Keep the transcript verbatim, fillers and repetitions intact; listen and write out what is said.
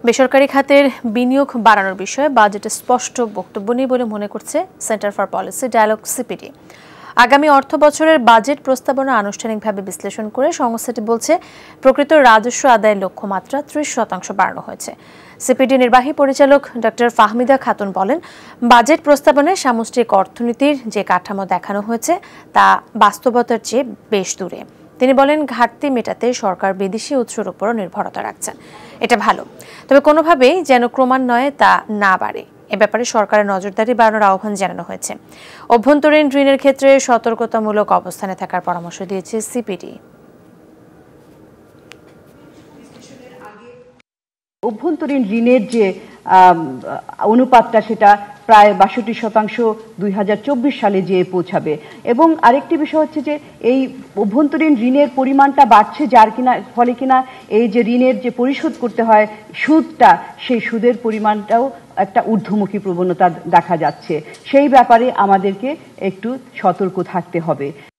বেসরকারি খাতের বিনিয়োগ বাড়ানোর বিষয়ে বাজেটে স্পষ্ট বক্তব্য নেই বলে মনে করছে centre for policy dialogue CPD. আগামী অর্থ বছরের বাজেট প্রস্তাবনা আনুষ্ঠানিকভাবে বিশ্লেষণ করে সংস্থাটি বলছে প্রকৃত রাজস্ব আদায়ের লক্ষ্যমাত্রা ত্রিশ শতাংশ বাড়ানো হয়েছে। সিপিডি নির্বাহী পরিচালক ডক্টর ফাহমিদা খাতুন বলেন, বাজেট প্রস্তাবনায় সামষ্টিক অর্থনীতির যে কাঠামো দেখানো হয়েছে তা বাস্তবতার চেয়ে বেশ দূরে। তিনি বলেন, ঘাটতি মেটাতে সরকার বিদেশি উৎসের উপর নির্ভরতা রাখছেন। এটা ভালো, তবে কোনোভাবেই যেন ক্রমান্বয়ে তা না বাড়ে, এ ব্যাপারে সরকারের নজরদারি বাড়ানোর আহ্বান জানানো হয়েছে। অভ্যন্তরীণ ঋণের ক্ষেত্রে সতর্কতামূলক অবস্থানে থাকার পরামর্শ দিয়েছে সিপিডি। অভ্যন্তরীণ ঋণের যে অনুপাতটা সেটা প্রায় বাষট্টি শতাংশ দুই হাজার চব্বিশ সালে যেয়ে পৌঁছাবে। এবং আরেকটি বিষয় হচ্ছে যে এই অভ্যন্তরীণ ঋণের পরিমাণটা বাড়ছে, যার কিনা ফলে কিনা এই যে ঋণের যে পরিশোধ করতে হয় সুদটা, সেই সুদের পরিমাণটাও একটা ঊর্ধ্বমুখী প্রবণতা দেখা যাচ্ছে। সেই ব্যাপারে আমাদেরকে একটু সতর্ক থাকতে হবে।